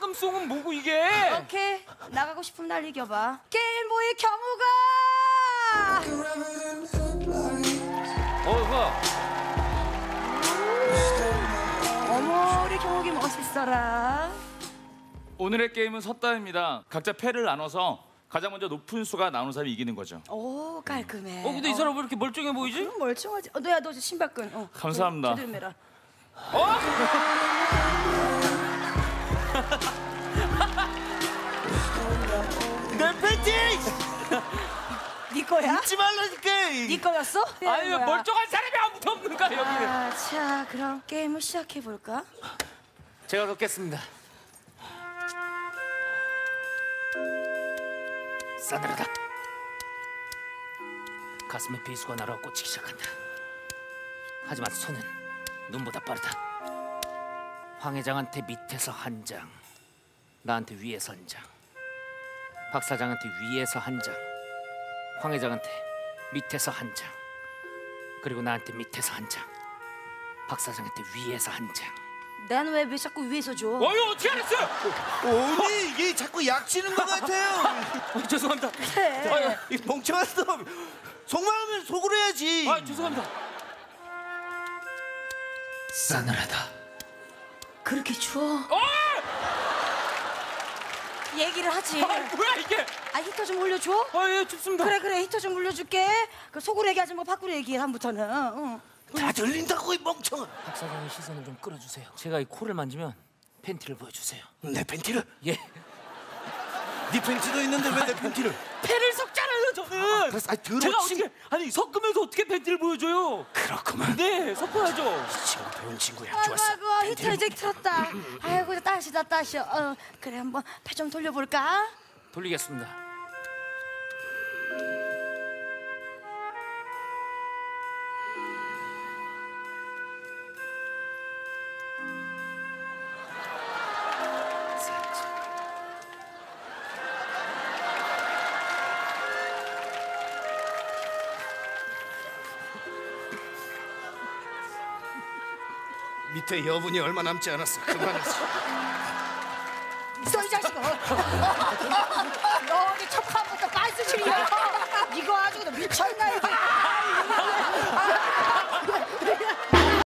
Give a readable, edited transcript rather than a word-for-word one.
희망송은 뭐고 이게? 오케이, 나가고 싶으면 날 이겨봐. 게임보이 경우가. 어머, 우리 경욱이 멋있어라. 오늘의 게임은 섰다입니다. 각자 패를 나눠서 가장 먼저 높은 수가 나오는 사람이 이기는 거죠. 오, 깔끔해. 근데 이 사람 왜 이렇게 멀쩡해 보이지? 그럼 멀쩡하지. 너야, 너 신발끈. 감사합니다. 제대로 매라. 내 팬티! 네 거야? 잊지 말라니까. 네 거였어? 아니 왜 멀쩡한 사람이 아무도 없는가 여기는? 자, 그럼 게임을 시작해 볼까? 제가 넣겠습니다. 싸늘하다. 가슴에 비수가 날아 꽂히기 시작한다. 하지만 손은 눈보다 빠르다. 황 회장한테 밑에서 한 장, 나한테 위에서 한 장, 박 사장한테 위에서 한 장, 황 회장한테 밑에서 한 장, 그리고 나한테 밑에서 한 장, 박 사장한테 위에서 한 장. 난 왜 자꾸 위에서 줘? 어떻게 알았어요? 언니 이게 자꾸 약치는 것 같아요. 죄송합니다. 그래. 이 멍청한 놈. 속말하면 속으로 해야지. 죄송합니다. 싸늘하다. 그렇게 추워? 얘기를 하지. 뭐야 이게? 히터 좀 올려줘. 예, 춥습니다. 그래, 히터 좀 올려줄게. 그 속으로 얘기하지 뭐 밖으로 얘기해, 다음부터는. 응. 다 들린다고 이 멍청아. 박 사장의 시선을 좀 끌어주세요. 제가 이 코를 만지면 팬티를 보여주세요. 내 팬티를? 예. 네 팬티도 있는데 왜 내 팬티를? 패를 섞잖아요 저는. 그래서 제가 더럽지. 어떻게 섞으면서 어떻게 팬티를 보여줘요? 그렇구만. 네, 섞어야죠. 친구 배운 친구야. 아이고, 좋았어. 아이고, 히터 이제 틀었다. 아이고, 따시다, 따셔. 그래, 한번 패 좀 돌려볼까? 돌리겠습니다. 밑에 여분이 얼마 남지 않았어. 그만하지. 너 이 자식아. 너 어디 첫 판부터 가스실이야. 이거 아주 미쳤나 이거.